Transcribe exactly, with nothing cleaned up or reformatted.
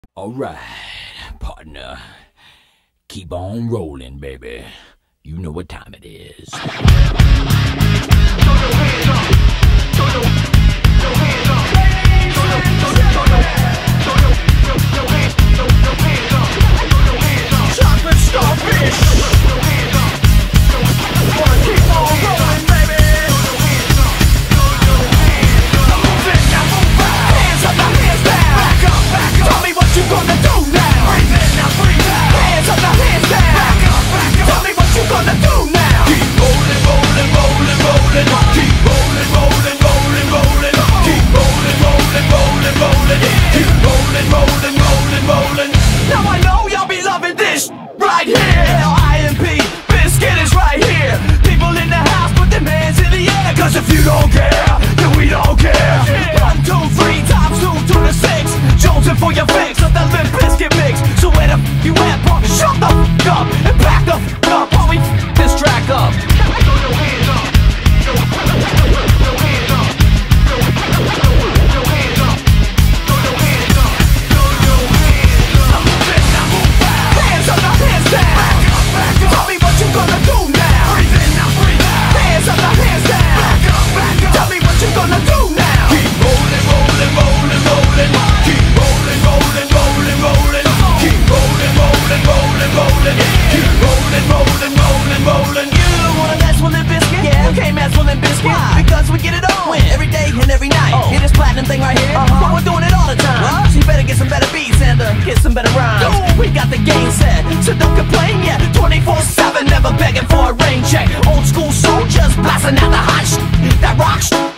Alright, partner. Keep on rolling, baby. You know what time it is. Throw your hands up. Throw your, your hands up. Throw your, throw your, throw your, throw your, your hands, throw your hands up. Throw your hands up. Chocolate starfish. Throw your hands up. Wanna keep on rolling, baby. Throw your hands up. Throw your hands up. Move it, now move out. Hands up, now hands down. Back up, back up. Tell me what you gonna do now. Breathe in, now breathe out. Hands up, now hands down. Back up, back up. Tell me what you gonna do now. Keep rolling, rolling, rolling, rolling. Keep rolling, rolling, rolling, rolling. Keep rolling, rolling, rolling, rolling. Keep rolling, rolling, rolling, rolling. Now I know y'all be loving this right here. L I M P, Biscuit is right here. People in the house, put them hands in the air. Cause if you don't care, then we don't care. One, two, three, times two to the six. Jonesing for your fix of the Limp Bizkit mix. So where the f you at, punk? Shut the f up and back the f up while we f this track up. Throw your hands up. Throw your hands up. Throw your hands up. Throw your hands up. Throw your hands up. Now move it, now move out. Hands up, now hands down. Back up, back up. Tell me what you gonna do now. Breathe in, now breathe out. Hands up, now hands down. Back up, back up. Tell me what you gonna do now. Keep rolling, rolling, rolling, rolling. Keep rolling, rolling, rolling, rolling. Keep rolling, rolling, rolling, rolling. Keep rolling, rolling, rolling, rolling. You wanna mess with Limp Bizkit? Yeah, you can't mess with Limp Bizkit. Why? Because we get it on every day and every night. Oh. Hear this platinum thing right here? Uh-huh. But we're doing it all the time. What? So you better get some better beats and uh, get some better rhymes. Ooh. We got the game set, so don't complain yet. twenty-four seven, never begging for a rain check. Old school soldiers blasting out the hot sh that rock sh